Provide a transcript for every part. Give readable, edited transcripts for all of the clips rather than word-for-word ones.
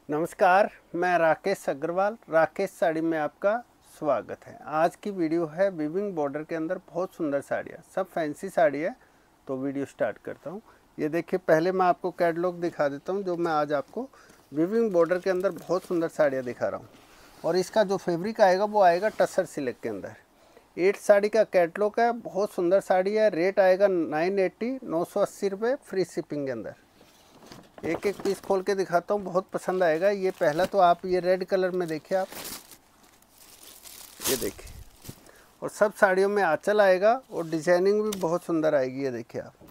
नमस्कार, मैं राकेश अग्रवाल। राकेश साड़ी में आपका स्वागत है। आज की वीडियो है वीविंग बॉर्डर के अंदर बहुत सुंदर साड़ियाँ, सब फैंसी साड़ी है। तो वीडियो स्टार्ट करता हूँ। ये देखिए, पहले मैं आपको कैटलॉग दिखा देता हूँ जो मैं आज आपको वीविंग बॉर्डर के अंदर बहुत सुंदर साड़ियाँ दिखा रहा हूँ। और इसका जो फैब्रिक आएगा वो आएगा टसर सिल्क के अंदर। 8 साड़ी का कैटलॉग है, बहुत सुंदर साड़ी है। रेट आएगा 980 रुपये, फ्री शिपिंग के अंदर। एक एक पीस खोल के दिखाता हूँ, बहुत पसंद आएगा। ये पहला तो आप ये रेड कलर में देखिए, आप ये देखिए। और सब साड़ियों में आंचल आएगा और डिजाइनिंग भी बहुत सुंदर आएगी। ये देखिए आप,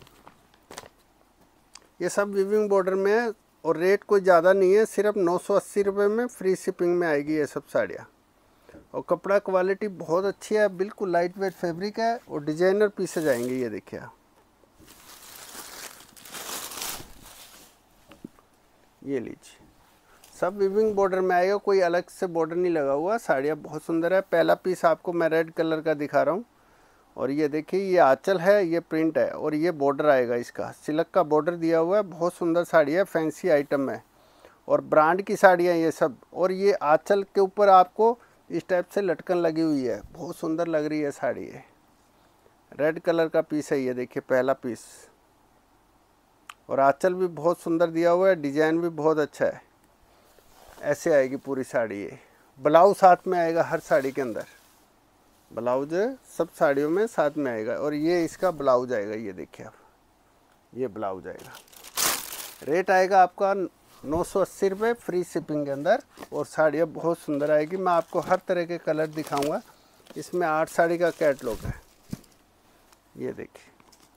ये सब वीविंग बॉर्डर में है और रेट कोई ज़्यादा नहीं है, सिर्फ 980 रुपये में फ्री शिपिंग में आएगी ये सब साड़ियाँ। और कपड़ा क्वालिटी बहुत अच्छी है, बिल्कुल लाइट वेट फैब्रिक है और डिजाइनर पीसेज आएंगे। ये देखिए आप, ये लीजिए, सब वीविंग बॉर्डर में आएगा, कोई अलग से बॉर्डर नहीं लगा हुआ। साड़ियाँ बहुत सुंदर है। पहला पीस आपको मैं रेड कलर का दिखा रहा हूँ। और ये देखिए, ये आंचल है, ये प्रिंट है और ये बॉर्डर आएगा, इसका सिल्क का बॉर्डर दिया हुआ है। बहुत सुंदर साड़ी है, फैंसी आइटम है और ब्रांड की साड़ियाँ ये सब। और ये आंचल के ऊपर आपको इस टाइप से लटकन लगी हुई है, बहुत सुंदर लग रही है साड़ी। ये रेड कलर का पीस है, ये देखिए पहला पीस। और आंचल भी बहुत सुंदर दिया हुआ है, डिजाइन भी बहुत अच्छा है। ऐसे आएगी पूरी साड़ी। ये ब्लाउज साथ में आएगा हर साड़ी के अंदर, ब्लाउज सब साड़ियों में साथ में आएगा। और ये इसका ब्लाउज आएगा, ये देखिए आप, ये ब्लाउज आएगा। रेट आएगा आपका 980 रुपये, फ्री शिपिंग के अंदर। और साड़ियाँ बहुत सुंदर आएगी। मैं आपको हर तरह के कलर दिखाऊंगा। इसमें 8 साड़ी का कैटलॉग है, ये देखिए।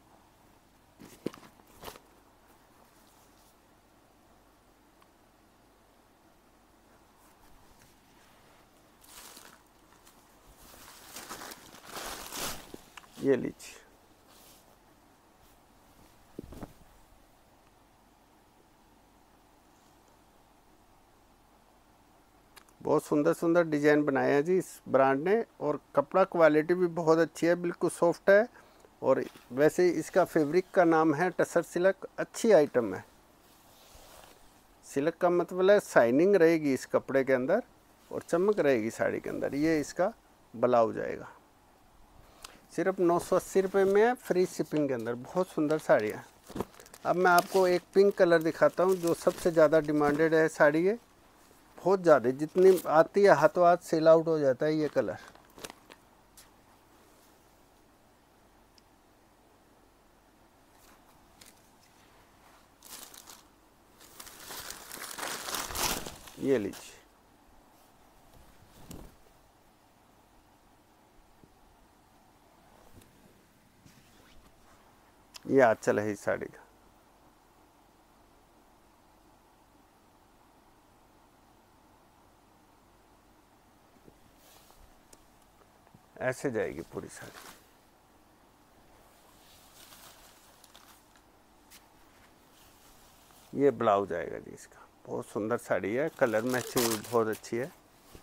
ये लीजिए, बहुत सुंदर सुंदर डिजाइन बनाया है जी इस ब्रांड ने। और कपड़ा क्वालिटी भी बहुत अच्छी है, बिल्कुल सॉफ्ट है। और वैसे इसका फैब्रिक का नाम है टसर सिल्क। अच्छी आइटम है। सिल्क का मतलब है शाइनिंग रहेगी इस कपड़े के अंदर और चमक रहेगी साड़ी के अंदर। ये इसका ब्लाउज आएगा। सिर्फ 980 रुपये में है, फ्री शिपिंग के अंदर। बहुत सुंदर साड़ी है। अब मैं आपको एक पिंक कलर दिखाता हूँ जो सबसे ज़्यादा डिमांडेड है साड़ी। ये बहुत ज़्यादा, जितनी आती है हाथों हाथ सेल आउट हो जाता है ये कलर। ये लीजिए, ये आंचल है इस साड़ी का। ऐसे जाएगी पूरी साड़ी। ये ब्लाउज आएगा जी इसका। बहुत सुंदर साड़ी है, कलर मैचिंग भी बहुत अच्छी है।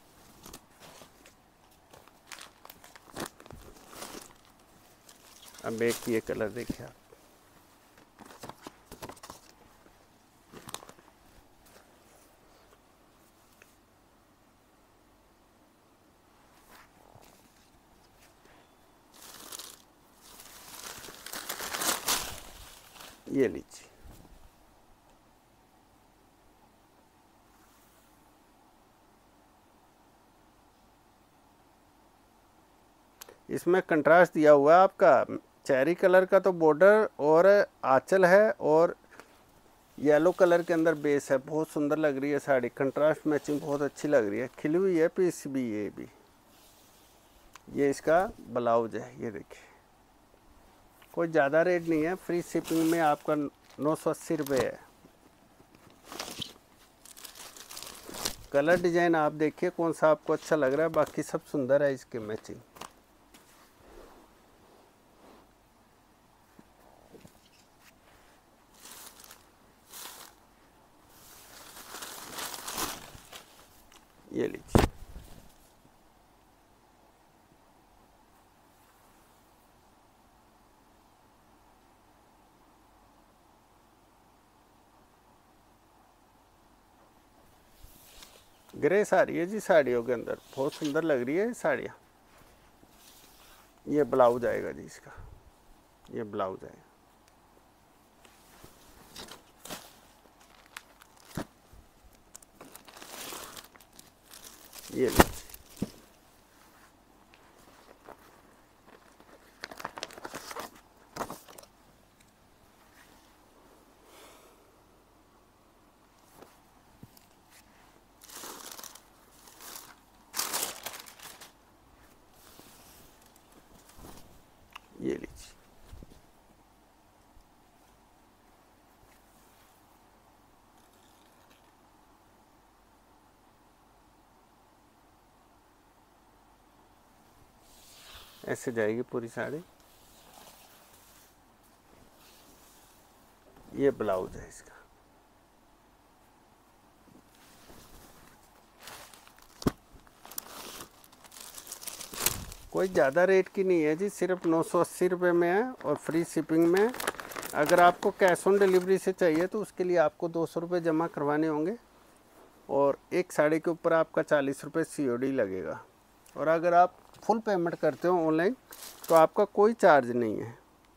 अब एक ये कलर देखिए आप, ये लीजिए। इसमें कंट्रास्ट दिया हुआ है आपका चेरी कलर का तो बॉर्डर और आंचल है, और येलो कलर के अंदर बेस है। बहुत सुंदर लग रही है साड़ी, कंट्रास्ट मैचिंग बहुत अच्छी लग रही है। खिली हुई है पीस भी, ये भी। ये इसका ब्लाउज है, ये देखिए। कोई ज़्यादा रेट नहीं है, फ्री शिपिंग में आपका 980 रुपये है। कलर डिजाइन आप देखिए कौन सा आपको अच्छा लग रहा है, बाकी सब सुंदर है इसके मैचिंग। ये लीजिए, ग्रेस आ रही है जी साड़ियों के अंदर, बहुत सुंदर लग रही है साड़ियाँ। ये ब्लाउज आएगा जी इसका, ये ब्लाउज आएगा। ये लीजिए, ये लीजिए। ऐसे जाएगी पूरी साड़ी। ये ब्लाउज है इसका। कोई ज़्यादा रेट की नहीं है जी, सिर्फ 980 रुपये में है और फ्री शिपिंग में। अगर आपको कैश ऑन डिलीवरी से चाहिए तो उसके लिए आपको 200 रुपये जमा करवाने होंगे और एक साड़ी के ऊपर आपका 40 रुपये COD लगेगा। और अगर आप फुल पेमेंट करते हो ऑनलाइन तो आपका कोई चार्ज नहीं है।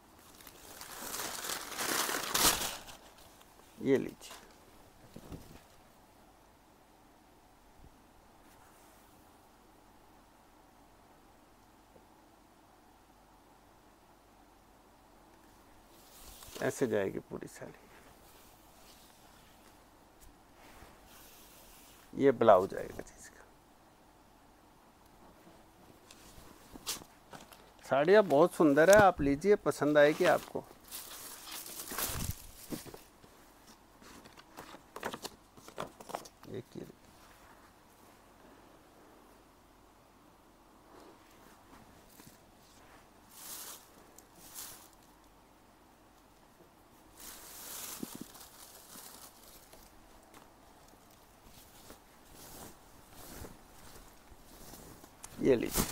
ये लीजिए, ऐसे जाएगी पूरी साड़ी। ये ब्लाउज आएगा जी इसका। साड़ियाँ बहुत सुंदर है, आप लीजिए, पसंद आएगी आपको। देखिए, ये लीजिए।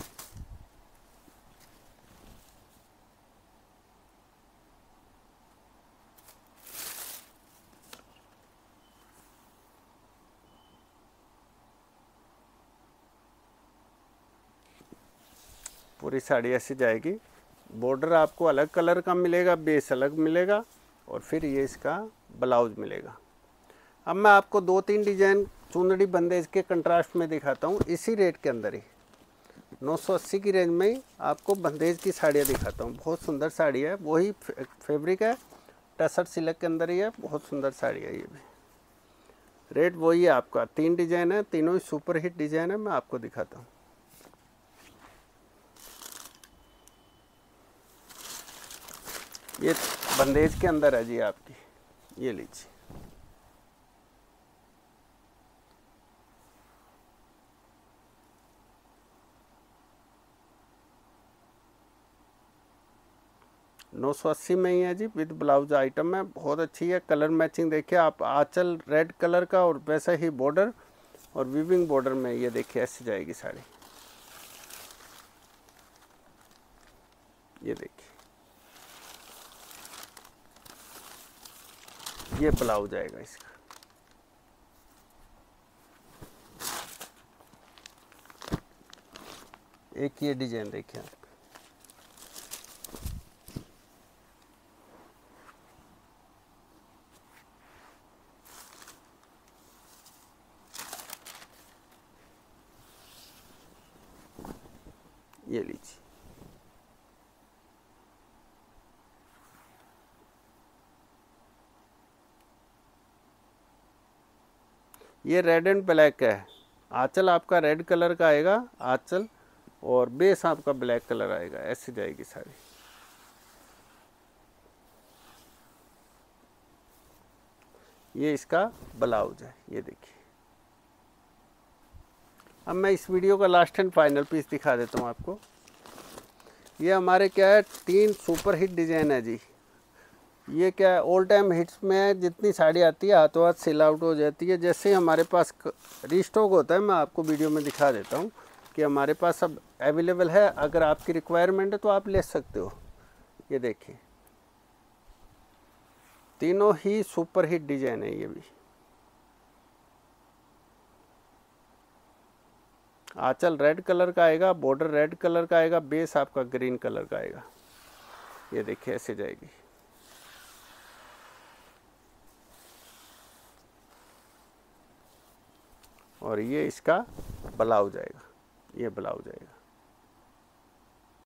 पूरी साड़ी ऐसी जाएगी। बॉर्डर आपको अलग कलर का मिलेगा, बेस अलग मिलेगा और फिर ये इसका ब्लाउज मिलेगा। अब मैं आपको 2-3 डिजाइन चुंदड़ी बंदेज के कंट्रास्ट में दिखाता हूँ, इसी रेट के अंदर ही 980 की रेंज में ही आपको बंदेज की साड़ियाँ दिखाता हूँ। बहुत सुंदर साड़ी है, वही फैब्रिक है, टसर सिल्क के अंदर ही है, बहुत सुंदर साड़ी है। ये भी रेट वही है आपका। 3 डिजाइन है, तीनों ही सुपर हिट डिजाइन है, मैं आपको दिखाता हूँ। ये बंदेज के अंदर है जी आपकी, ये लीजिए। नौ 980 में ही है जी, विद ब्लाउज आइटम है, बहुत अच्छी है। कलर मैचिंग देखिए आप, आंचल रेड कलर का और वैसा ही बॉर्डर और वीविंग बॉर्डर में। ये देखिए ऐसे जाएगी साड़ी। ये देखिए, ये ब्लाउज आएगा इसका। एक ये डिजाइन देखिए आप, ये लीजिए। ये रेड एंड ब्लैक है, आंचल आपका रेड कलर का आएगा आंचल और बेस आपका ब्लैक कलर आएगा। ऐसे जाएगी साड़ी। ये इसका ब्लाउज है, ये देखिए। अब मैं इस वीडियो का लास्ट एंड फाइनल पीस दिखा देता हूँ आपको। ये हमारे क्या है, 3 सुपर हिट डिजाइन है जी। ये क्या है, ऑल टाइम हिट्स में है, जितनी साड़ी आती है हाथों हाथ सेल आउट हो जाती है। जैसे ही हमारे पास रीस्टॉक होता है, मैं आपको वीडियो में दिखा देता हूँ कि हमारे पास अब अवेलेबल है। अगर आपकी रिक्वायरमेंट है तो आप ले सकते हो। ये देखिए, तीनों ही सुपर हिट डिजाइन है। ये भी आंचल रेड कलर का आएगा, बॉर्डर रेड कलर का आएगा, बेस आपका ग्रीन कलर का आएगा। ये देखिए ऐसे जाएगी। और ये इसका ब्लाउज आएगा, ये ब्लाउज आएगा।